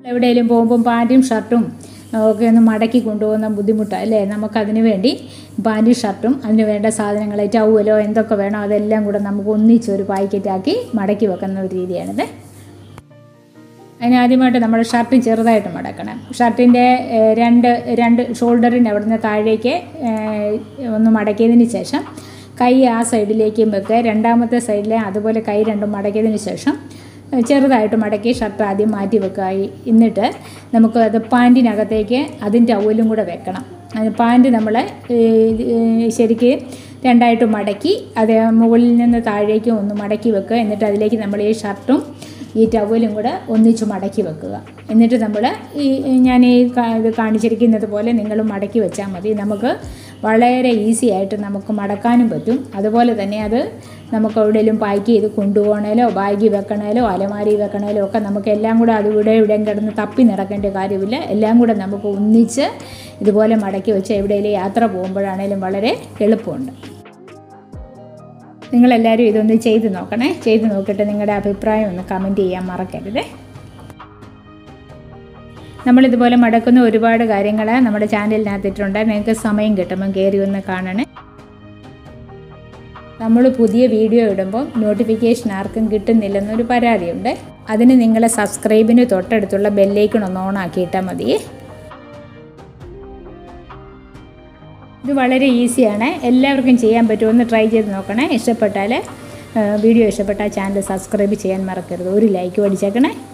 എവിടെയെങ്കിലും പോകുമ്പോൾ പാൻറ്റും ഷർട്ടും ഒക്കെ ഒന്ന് മടക്കി കൊണ്ടുപോകുന്ന ബുദ്ധിമുട്ടാണ് അല്ലേ. നമുക്കതിന് വേണ്ടി പാൻറ്റും ഷർട്ടും അതിന് വേണ്ട സാധനങ്ങൾ ടവലോ എന്തൊക്കെ വേണോ അതെല്ലാം കൂടെ നമുക്ക് ഒന്നിച്ചൊരു പാക്കറ്റാക്കി മടക്കി വെക്കുന്ന ഒരു രീതിയാണിത്. അതിനാദ്യമായിട്ട് നമ്മൾ ഷർട്ട് ചെറുതായിട്ട് മടക്കണം. ഷർട്ടിൻ്റെ രണ്ട് ഷോൾഡറിൻ്റെ അവിടുന്ന് താഴേക്ക് ഒന്ന് മടക്കിയതിന് ശേഷം കൈ ആ സൈഡിലേക്കും വെക്കുക. രണ്ടാമത്തെ സൈഡിലെ അതുപോലെ കൈ രണ്ടും മടക്കിയതിന് ശേഷം ചെറുതായിട്ട് മടക്കി ഷർട്ട് ആദ്യം മാറ്റി വെക്കുക. എന്നിട്ട് നമുക്ക് അത് പാൻറ്റിനകത്തേക്ക് അതിൻ്റെ ടവലും കൂടെ വെക്കണം. പാൻറ്റ് നമ്മൾ ശരിക്ക് രണ്ടായിട്ട് മടക്കി അത് മുകളിൽ നിന്ന് താഴേക്ക് ഒന്ന് മടക്കി വെക്കുക. എന്നിട്ട് അതിലേക്ക് നമ്മൾ ഈ ഷർട്ടും ഈ ടവലും കൂടെ ഒന്നിച്ച് മടക്കി വെക്കുക. എന്നിട്ട് നമ്മൾ ഞാൻ ഇത് കാണിച്ചിരിക്കുന്നത് പോലെ നിങ്ങളും മടക്കി വെച്ചാൽ മതി. നമുക്ക് വളരെ ഈസി ആയിട്ട് നമുക്ക് മടക്കാനും പറ്റും. അതുപോലെ തന്നെ അത് നമുക്ക് എവിടെയെങ്കിലും പാക്ക് ചെയ്ത് കൊണ്ടുപോകണേലോ ബാഗിൽ വെക്കണേലോ അലമാരി വെക്കണേലോ ഒക്കെ നമുക്ക് എല്ലാം കൂടെ അത് ഇവിടെയും കിടന്ന് തപ്പി നടക്കേണ്ട കാര്യമില്ല. എല്ലാം കൂടെ നമുക്ക് ഒന്നിച്ച് ഇതുപോലെ മടക്കി വെച്ച് എവിടെയെങ്കിലും യാത്ര പോകുമ്പോഴാണേലും വളരെ എളുപ്പമുണ്ട്. നിങ്ങളെല്ലാവരും ഇതൊന്ന് ചെയ്ത് നോക്കണേ. ചെയ്ത് നോക്കിയിട്ട് നിങ്ങളുടെ അഭിപ്രായം ഒന്ന് കമൻറ്റ് ചെയ്യാൻ മറക്കരുത്. നമ്മളിതുപോലെ മടക്കുന്ന ഒരുപാട് കാര്യങ്ങൾ നമ്മുടെ ചാനലിനകത്തിട്ടുണ്ട്. നിങ്ങൾക്ക് സമയം കിട്ടുമ്പം കയറി ഒന്ന് കാണണേ. നമ്മൾ പുതിയ വീഡിയോ ഇടുമ്പം നോട്ടിഫിക്കേഷൻ ആർക്കും കിട്ടുന്നില്ലെന്നൊരു പരാതിയുണ്ട്. അതിന് നിങ്ങളെ സബ്സ്ക്രൈബിന് തൊട്ടടുത്തുള്ള ബെല്ലൈക്കൺ ഒന്ന് ഓണാക്കിയിട്ടാൽ മതി. ഇത് വളരെ ഈസിയാണ്, എല്ലാവർക്കും ചെയ്യാൻ പറ്റും. ഒന്ന് ട്രൈ ചെയ്ത് നോക്കണേ. വീഡിയോ ഇഷ്ടപ്പെട്ടാൽ ചാനൽ സബ്സ്ക്രൈബ് ചെയ്യാൻ മറക്കരുത്. ഒരു ലൈക്ക് അടിച്ചേക്കണേ.